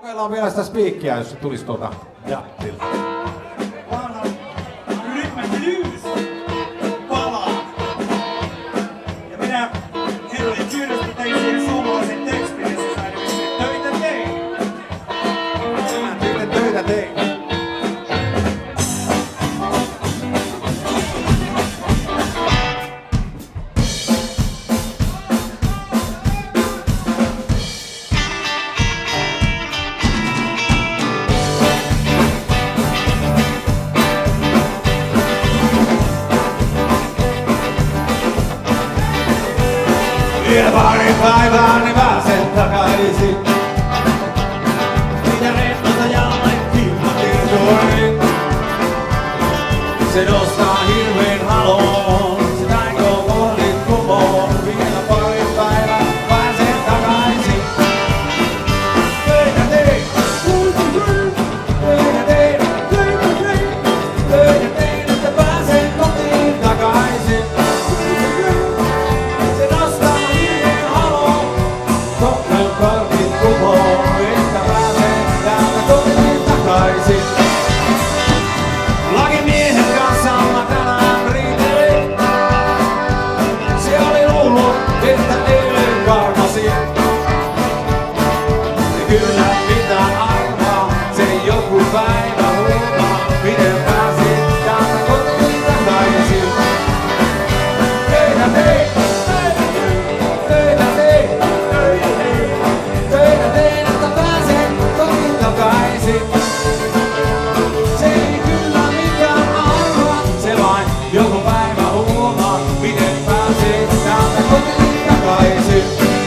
Kokeillaan vielä sitä spiikkiä, jos se tulisi tuolta jattilta. Rytmä blues palaa. Ja minä herrojen tyydestä tein siihen suomalaisen tekstin, ja se sai töitä tein. Töitä tein. Vielä pari päivää, niin pääsen takaisin. Mitä rennosta jallettiin tietoinen. Se nostaa hirveen haloon. Se taikoo kohdit kumoon. Vielä pari päivää, pääsen takaisin. Töitä tein, töitä tein, töitä tein, että pääsen kotiin takaisin. Lakimiehen kanssa mä tänään riitelin. Se oli luullut, että eilen karmasin. Kyllä mitään arvaa, se joku päivä huomaa, miten pääsin täältä kotiin takaisin. Töitä tein, töitä tein, töitä tein, että pääsen kotiin takaisin. Joku päivä huomaa, miten pääsee täältä kotiin takaisin.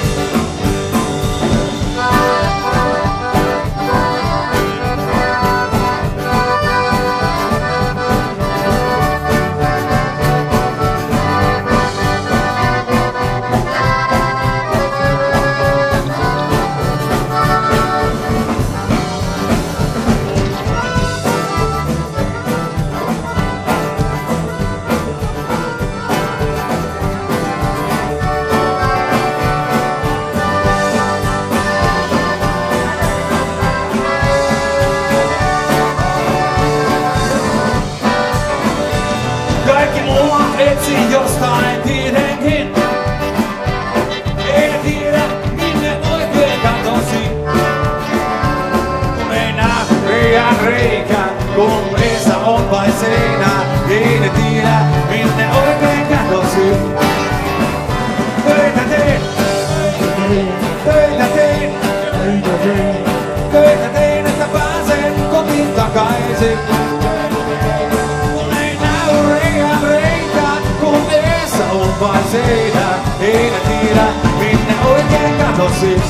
Kaikki mua etsii jostain tietenkin. Ei ne tiedä minne oikein katosi. Kun ei näe reiän reikää, kun edessä on vain seinä. Ei ne tiedä minne oikein katosi. Töitä tein, töitä tein, töitä tein, että pääsen kotiin takaisin. Vain seinä, ei ne tiedä minne oikein katosi.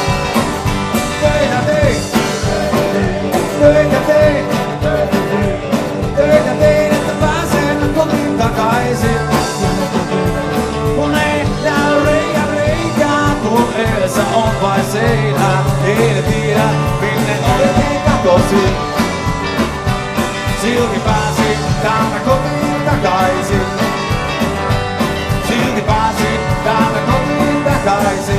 Töitä tein, töitä tein, töitä tein, että pääsen kotiin takaisin. Kun ei näy reikää, kun edessä on vain seinä, ei ne tiedä minne oikein katosi. Silti pääsin täältä kotiin takaisin. Silti pääsin täältä kotiin takaisin.